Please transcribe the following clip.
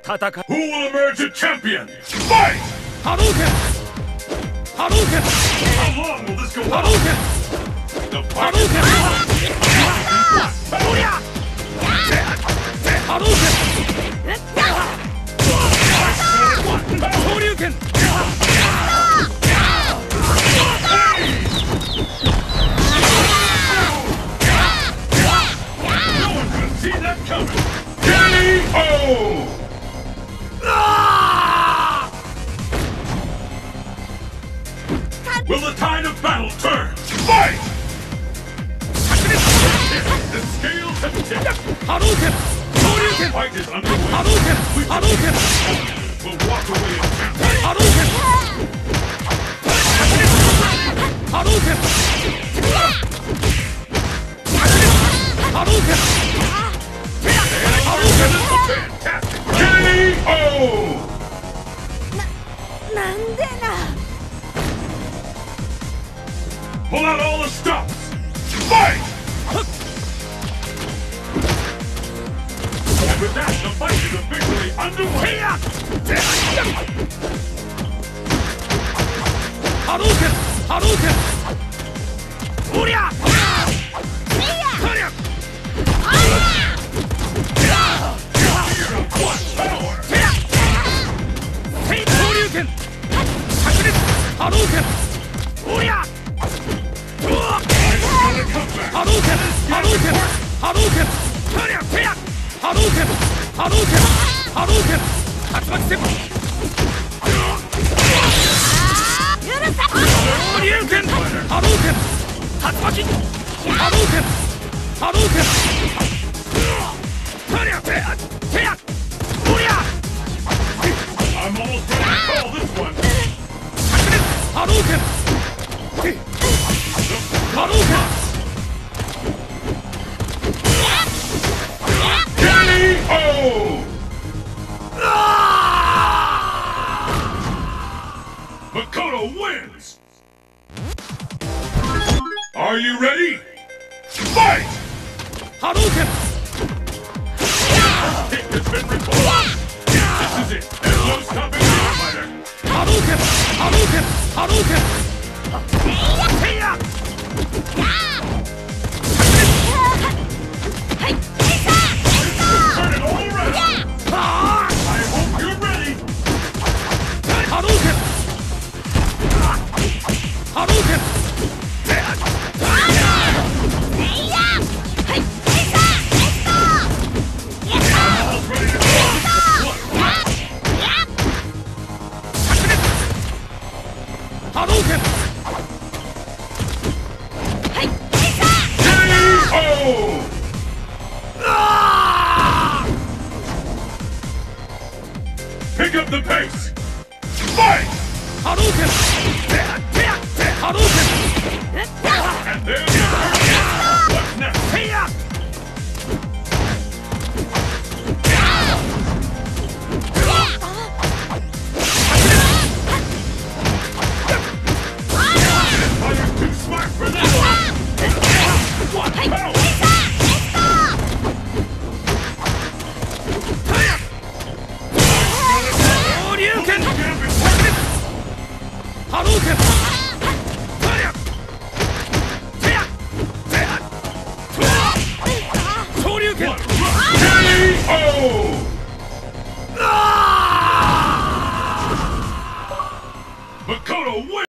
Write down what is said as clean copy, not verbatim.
Who will emerge a champion? Fight! Hadouken! Hadouken! How long will this go on? Hadouken! The fight Hadouken! Hadouken! No one could see that coming! K.O. Will the tide of battle turn? Fight! The scales have tipped. Hadouken! The fight is underway. Hadouken! Hadouken! We'll walk away as champions. Hadouken! Hadouken! Hadouken! Fantastic! K.O. なんでな。 Pull out all the stops! Fight! And with that, the fight is officially underway! Hadouken! Hadouken! Uria! What power! Hadouken! Hadouken! Uria! Hadouken! Hadouken! Hadouken! Hadouken! Hadouken! Hadouken! 竜巻旋風 Hadouken! Hadouken! 竜巻 Hadouken! Hadouken! I'm almost ready to call this one! Hadouken! Hadouken! K.O. Makoto wins! Are you ready? Fight! Hadouken! Hit has been recorded! This is it! There's no stopping this fighter! Hadouken! Hadouken! Hadouken! Turn it all around! I hope you're ready! Hadouken! Hadouken! Almost ready to Hadouken! K.O. Pick up the pace! Fight! Hadouken! Hadouken! And there's the first. What's next? Fighter's too smart for this one! What power! Hadouken! Hadouken! Hadouken! K.O. Makoto wins!